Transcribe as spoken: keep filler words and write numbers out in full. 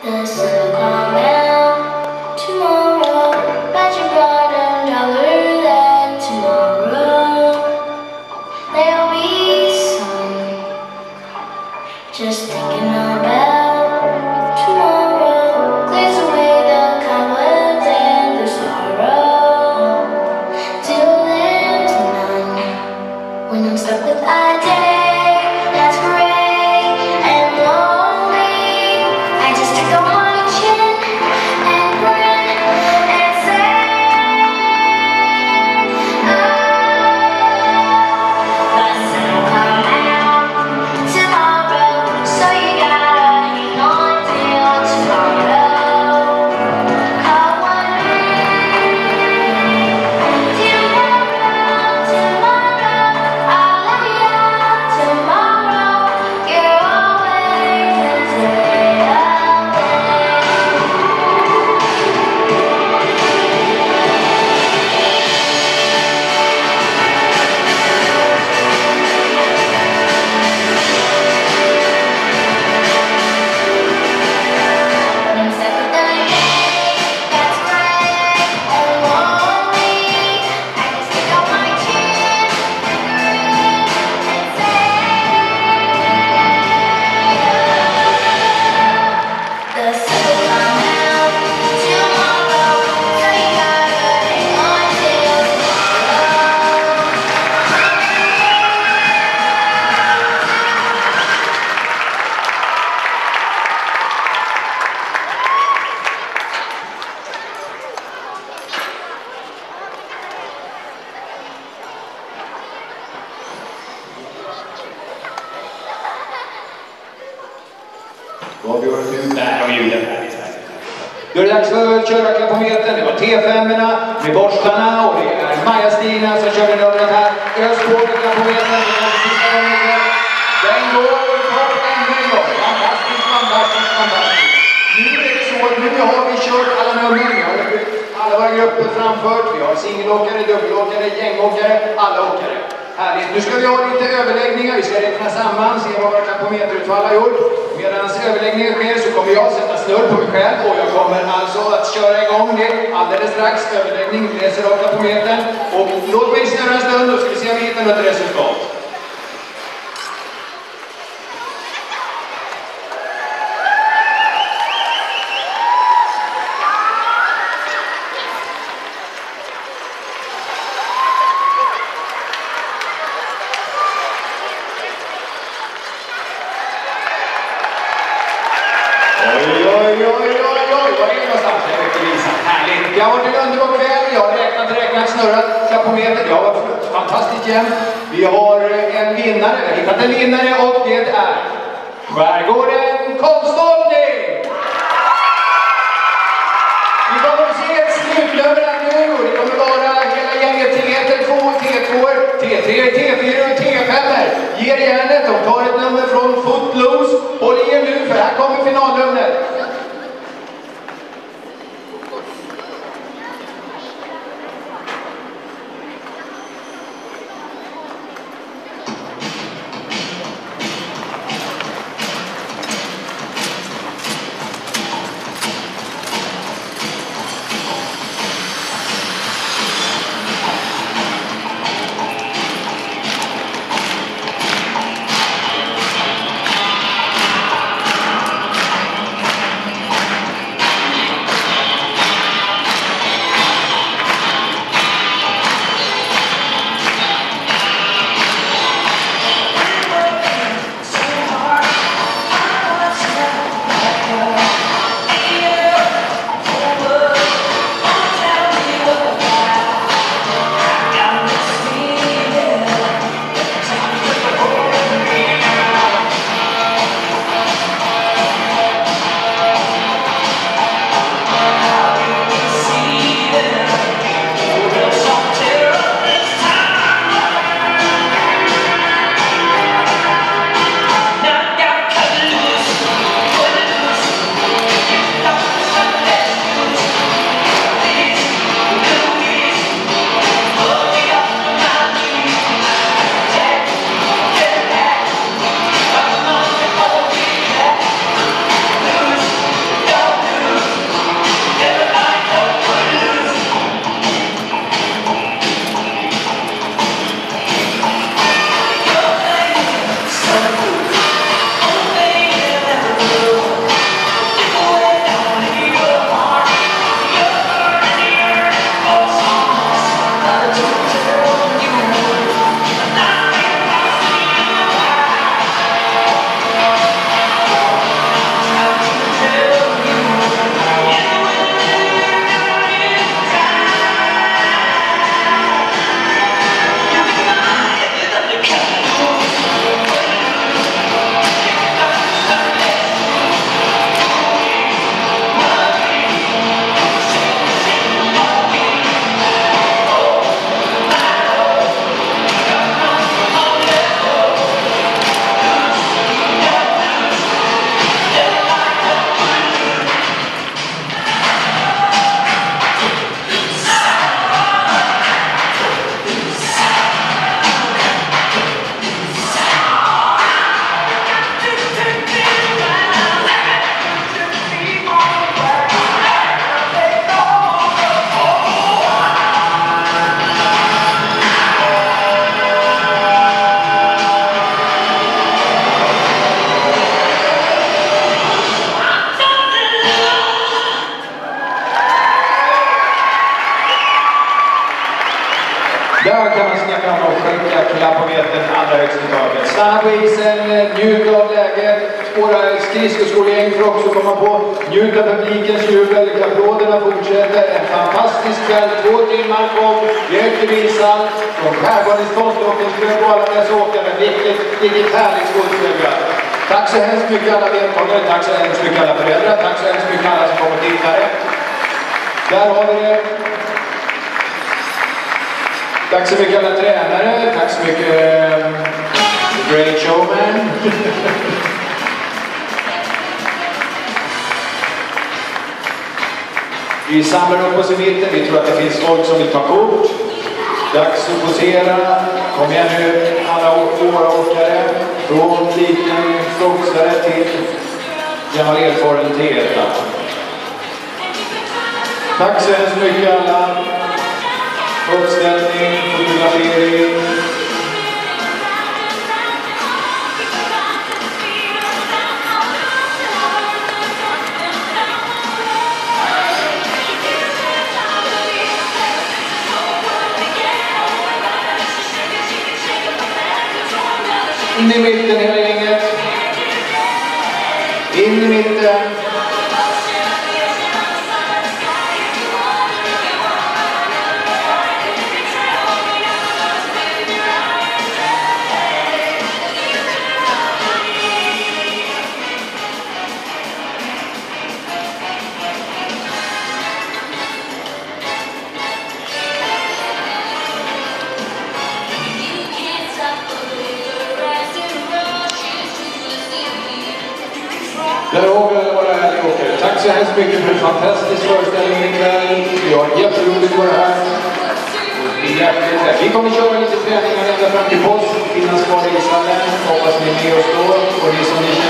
The sun will come out tomorrow. Magic garden, dollar that tomorrow. There'll be sun. Just thinking about tomorrow. Clears away the cobwebs and the sorrow. Till there's none. When I'm stuck with a day that's gray and lonely, I just stick on my chin and grin and say, oh, the sun will come out tomorrow, so you gotta hang on till tomorrow. Call one tomorrow, tomorrow, I'll let you out tomorrow. You're always a day away. When I'm stuck with a day that's gray and lonely, I just stick out my chin and grin and say, the sun will come out tomorrow, so you gotta hang on till tomorrow. Då har vi varit ut där och ljudet här. Då är det dags för att köra Kapometern. Det var T fem-erna med borstarna och det är Maja-Stina som körde numret här. Ös på med Kapometern. Det är den sista gången. Den går på ännu en gång. Fantastiskt, fantastiskt, fantastiskt. Nu är det så att nu har vi kört alla nummer. Vi har alla våra grupper framfört. Vi har singelåkare, dubbelåkare, gängåkare, alla åkare. Härligt. Nu ska vi ha lite överläggningar. Vi ska räkna samman, se vad våra kapometerutfall har gjort. Medan överläggningen sker så kommer jag sätta snurr på mig själv och jag kommer alltså att köra igång det alldeles strax. Överläggning, läser av kapometern. Och låt mig snurra en stund och ska vi se om vi hittar något resultat. Oj, oj, oj, oj, oj, vad är det någonstans? Jag vet inte visa. Härligt. Det har varit en underbar kväll. Jag har räknat, räknat, snurrat kapometer. Det har varit fantastiskt jämnt. Vi har en vinnare. Vi har hittat en vinnare och det är Skärgården konståkning. Vi kommer att se ett slutnummer här nu. Och det kommer vara hela gänget T två, T två, T tre, T fyra och T fem. Ger järnet och tar ett nummer från Footloose. Håll i er nu för här kommer finalnumret. klapp på meten, allra högst i taket. Stanna på isen, njut av läget. Våra skridskoskolegäng får också komma på. Njut av publikens jubel, applåderna fortsätter. En fantastisk kväll, två timmar kom. Högt i visan, från skärgårdens konståkningsklubb och alla dess åkare. Vilket, vilket härligt skådespelare. Tack så hemskt mycket alla deltagare, tack så hemskt mycket alla föräldrar, tack så hemskt mycket alla som kommer tittare. Där har vi det. Tack så mycket alla tränare, tack så mycket um, Great Showman. Vi samlar upp oss i mitten, vi tror att det finns folk som vill ta kort. Dags att posera. Kom igen nu, alla våra åkare. Från liten froxare till gammal erfarenhet. Tack så hemskt mycket alla. Uppställning, fotografering. In i mitten hela gänget. In i mitten. Där har vi alla våra härliga åkare. Tack så hemskt mycket för en fantastisk föreställning ikväll. Vi har jätteroligt att vara här. Vi kommer köra lite träningar ända fram till påsk. Finnas kvar i ishallen. Hoppas ni är med oss då. Och ni som